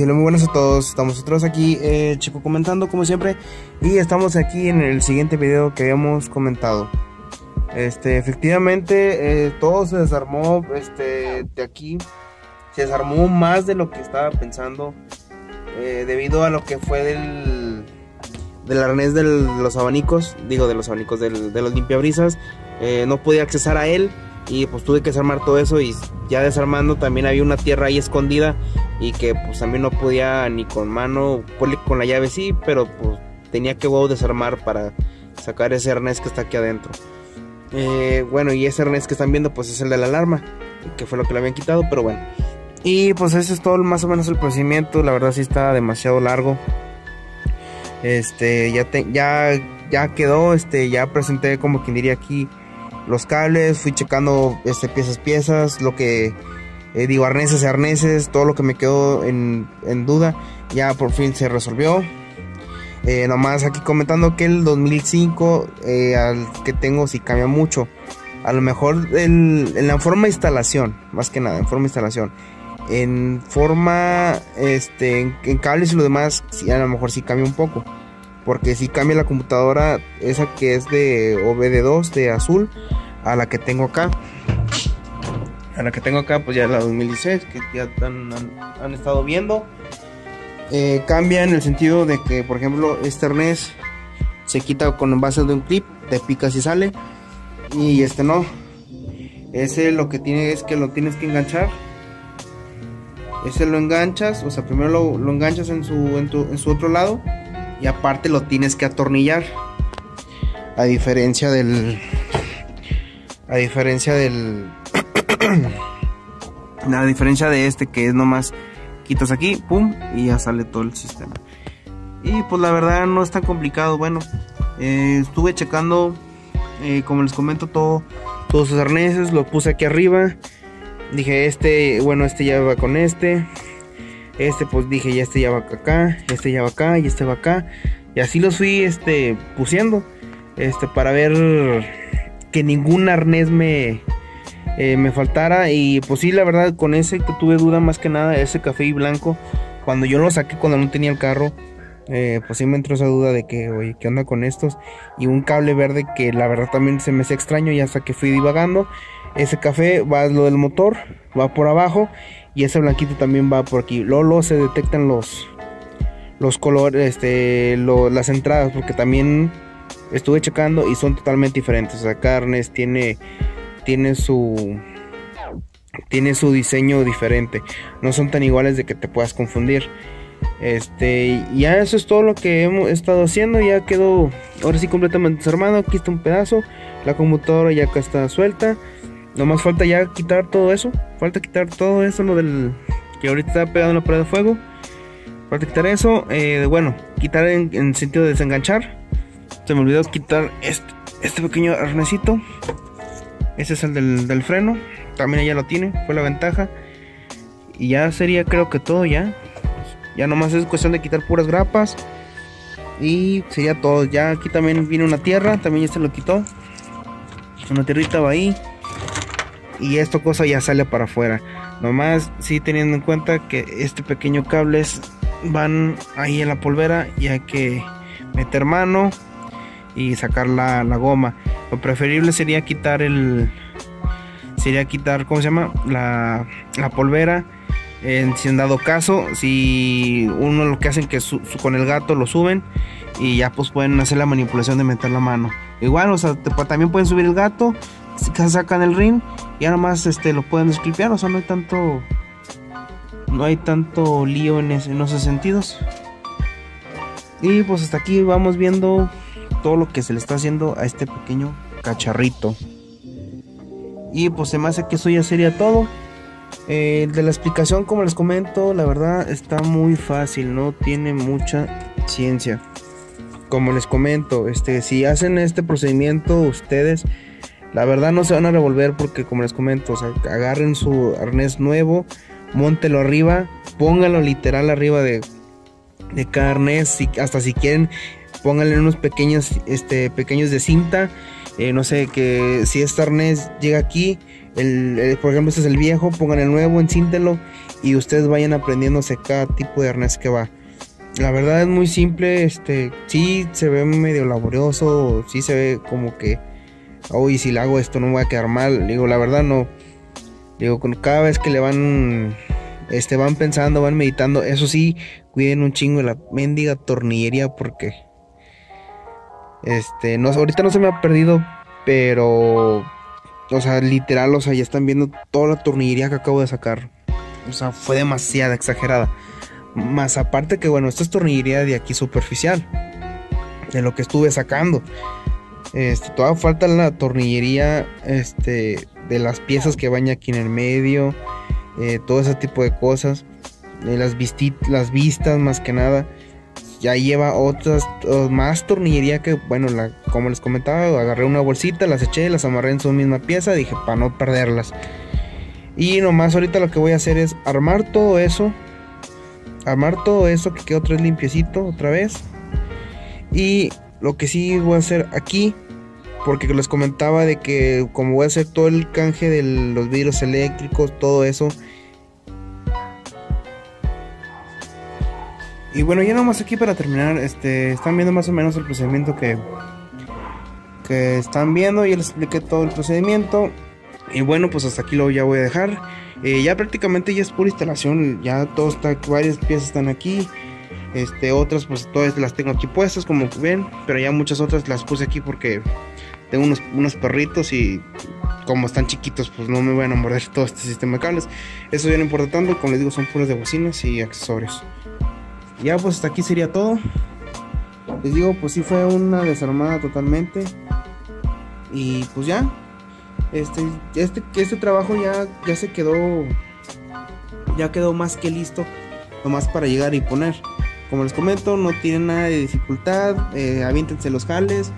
Hola, muy buenas a todos. Estamos nosotros aquí, Chico comentando como siempre. Y estamos aquí en el siguiente video que habíamos comentado. Efectivamente, todo se desarmó, de aquí. Se desarmó más de lo que estaba pensando. Debido a lo que fue del arnés de los abanicos. Digo, de los abanicos, de los limpiabrisas. No podía accesar a él. Y pues tuve que desarmar todo eso, y ya desarmando también había una tierra ahí escondida y que pues también no podía ni con mano, con la llave sí, pero pues tenía que desarmar para sacar ese arnés que está aquí adentro. Bueno, y ese arnés que están viendo pues es el de la alarma, que fue lo que le habían quitado, pero bueno. Y pues ese es todo más o menos el procedimiento. La verdad sí está demasiado largo. Ya quedó, ya presenté, como quien diría aquí, los cables, fui checando piezas, lo que digo, arneses, todo lo que me quedó en duda, ya por fin se resolvió. Nomás aquí comentando que el 2005 al que tengo sí cambia mucho. A lo mejor en la forma de instalación, más que nada, en forma de instalación. En forma, en cables y lo demás, sí, a lo mejor sí cambia un poco. Porque si cambia la computadora, esa que es de OBD2 de azul, a la que tengo acá. Pues ya la 2016, que ya han estado viendo. Cambia en el sentido de que, por ejemplo, este arnés se quita con base de un clip, te picas y sale. Y no. Ese lo que tiene es que lo tienes que enganchar. Ese lo enganchas, o sea, primero lo enganchas en su otro lado. Y aparte lo tienes que atornillar. A diferencia de que es nomás quitas aquí, pum, y ya sale todo el sistema. Y pues la verdad no es tan complicado. Bueno, estuve checando, como les comento, todos sus arneses, lo puse aquí arriba. Dije, bueno, ya va con pues dije, ya ya va acá, ya va acá, y va acá. Y así los fui pusiendo, para ver que ningún arnés me faltara. Y pues sí, la verdad, con ese que tuve duda más que nada, ese café y blanco, cuando yo lo saqué, cuando no tenía el carro, pues sí me entró esa duda de que, oye, ¿qué onda con estos? Y un cable verde que la verdad también se me hacía extraño, y hasta que fui divagando. Ese café va lo del motor, va por abajo, y ese blanquito también va por aquí. Luego se detectan los colores, las entradas, porque también estuve checando y son totalmente diferentes. O sea, cada arnés tiene su diseño diferente, no son tan iguales de que te puedas confundir. Ya eso es todo lo que hemos estado haciendo. Ya quedó ahora sí completamente desarmado. Aquí está un pedazo, la computadora ya acá está suelta. Nomás falta ya quitar todo eso. Lo del que ahorita está pegado en la pared de fuego. Falta quitar eso. Bueno, quitar en sentido de desenganchar. Se me olvidó quitar este pequeño arnesito. Ese es el del freno. También ella lo tiene, fue la ventaja. Y ya sería, creo que todo ya. Ya nomás es cuestión de quitar puras grapas. Y sería todo. Ya aquí también viene una tierra. También ya se lo quitó. Una tierrita va ahí. Y esta cosa ya sale para afuera. Nomás sí teniendo en cuenta que pequeño cables van ahí en la polvera, y hay que meter mano y sacar la goma. Lo preferible sería quitar ¿cómo se llama? La polvera. Si en dado caso, si uno lo que hacen que con el gato lo suben, y ya pues pueden hacer la manipulación de meter la mano. Igual, o sea, también pueden subir el gato, sacan el ring, y ya nomás lo pueden desclipear. O sea, no hay tanto lío en esos sentidos. Y pues hasta aquí vamos viendo todo lo que se le está haciendo a este pequeño cacharrito. Y pues se me hace que eso ya sería todo. De la explicación, como les comento, la verdad está muy fácil, no tiene mucha ciencia. Como les comento, si hacen este procedimiento ustedes, la verdad no se van a revolver, porque como les comento, o sea, agarren su arnés nuevo, móntelo arriba, pónganlo literal arriba de cada arnés, hasta si quieren pónganle unos pequeños de cinta, no sé, que si este arnés llega aquí, por ejemplo este es el viejo, pongan el nuevo, encíntelo y ustedes vayan aprendiéndose cada tipo de arnés que va. La verdad es muy simple, sí se ve medio laborioso, sí se ve como que, uy, si le hago esto no me voy a quedar mal. Digo, la verdad no. Digo, cada vez que le van pensando, van meditando. Eso sí, cuiden un chingo de la mendiga tornillería porque no, ahorita no se me ha perdido, pero o sea, literal, o sea, ya están viendo toda la tornillería que acabo de sacar. O sea, fue demasiada exagerada. Más aparte que bueno, esta es tornillería de aquí superficial, de lo que estuve sacando. Todavía falta la tornillería de las piezas que van aquí en el medio, todo ese tipo de cosas, las vistas más que nada. Ya lleva más tornillería que, bueno, como les comentaba, agarré una bolsita, las eché, las amarré en su misma pieza, dije para no perderlas. Y nomás ahorita lo que voy a hacer es armar todo eso que quede otra vez limpiecito otra vez. Y lo que sí voy a hacer aquí, porque les comentaba de que como voy a hacer todo el canje de los vidrios eléctricos, todo eso. Y bueno, ya nomás aquí para terminar, están viendo más o menos el procedimiento que están viendo. Ya les expliqué todo el procedimiento. Y bueno, pues hasta aquí lo ya voy a dejar. Ya prácticamente ya es pura instalación. Ya todo está, varias piezas están aquí. Otras pues todas las tengo aquí puestas como ven. Pero ya muchas otras las puse aquí porque tengo unos perritos y como están chiquitos pues no me van a morder todo este sistema de cables. Eso ya no importa tanto, como les digo son puras de bocinas y accesorios. Ya pues hasta aquí sería todo. Les digo pues sí fue una desarmada totalmente. Y pues ya este trabajo ya se quedó, ya quedó más que listo, nomás para llegar y poner. Como les comento, no tiene nada de dificultad. Aviéntense los jales,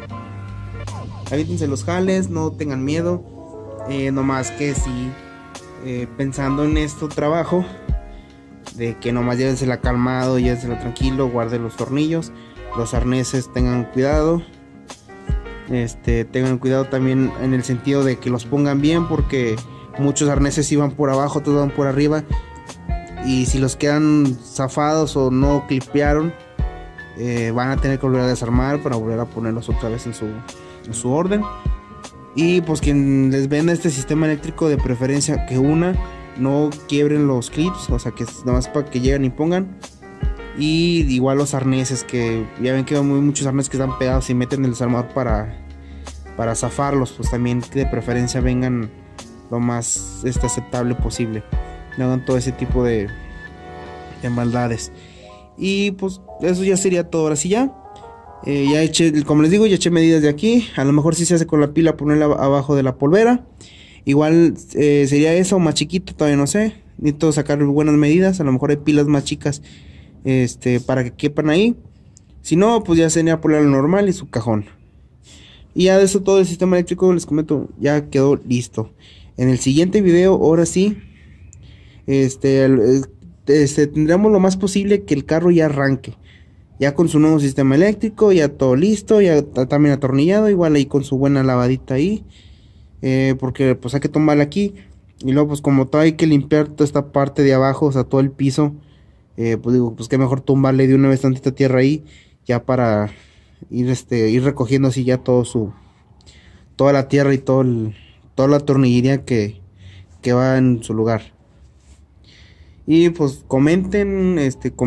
no tengan miedo. Nomás que sí, pensando en este trabajo, de que nomás llévensela calmado, llévensela tranquilo, guarden los tornillos, los arneses, tengan cuidado. Tengan cuidado también en el sentido de que los pongan bien, porque muchos arneses iban por abajo, otros van por arriba, y si los quedan zafados o no clipearon, van a tener que volver a desarmar para volver a ponerlos otra vez en su orden. Y pues quien les venda este sistema eléctrico, de preferencia que no quiebren los clips, o sea que es nada más para que lleguen y pongan. Y igual los arneses, que ya ven que hay muchos arneses que están pegados y meten el desarmador para zafarlos, pues también que de preferencia vengan lo más aceptable posible. No hagan todo ese tipo de maldades. Y pues eso ya sería todo. Ahora sí ya eché, como les digo, ya eché medidas de aquí. A lo mejor si se hace con la pila, ponerla abajo de la polvera. Igual sería eso, más chiquito, todavía no sé. Necesito sacar buenas medidas. A lo mejor hay pilas más chicas para que quepan ahí. Si no, pues ya sería ponerlo normal y su cajón. Y ya de eso todo el sistema eléctrico, les comento, ya quedó listo. En el siguiente video, ahora sí, tendremos lo más posible que el carro ya arranque. Ya con su nuevo sistema eléctrico, ya todo listo, ya también atornillado, igual ahí con su buena lavadita ahí. Porque pues hay que tomarla aquí. Y luego pues como todo hay que limpiar toda esta parte de abajo, o sea todo el piso. Pues digo, pues que mejor tumbarle de una vez tantita tierra ahí, ya para ir recogiendo así ya toda la tierra y toda la tornillería que va en su lugar. Y pues comenten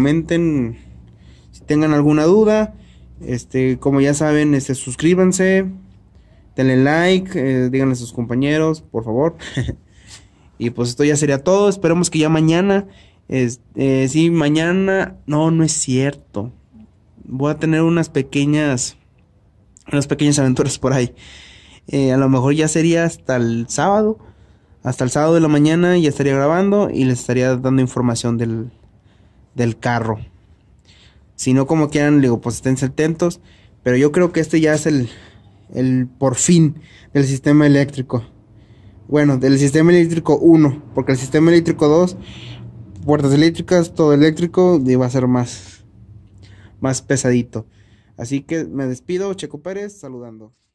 si tengan alguna duda. Como ya saben, suscríbanse, denle like, díganle a sus compañeros, por favor. Y pues esto ya sería todo. Esperemos que ya mañana, sí, mañana, no es cierto. Voy a tener unas pequeñas aventuras por ahí. A lo mejor ya sería hasta el sábado de la mañana, ya estaría grabando y les estaría dando información del carro. Si no, como quieran, digo, pues estén atentos. Pero yo creo que ya es el por fin del sistema eléctrico. Bueno, del sistema eléctrico 1, porque el sistema eléctrico 2, puertas eléctricas, todo eléctrico, y va a ser más pesadito. Así que me despido, Checo Pérez, saludando.